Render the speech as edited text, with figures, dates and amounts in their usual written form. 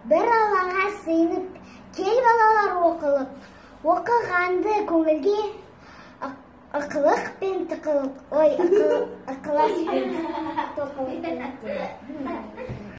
бір Аллаға сыйынып, кел балалар оқылып, оқығанды көңілге ықылық пен ықылас пен тоқылық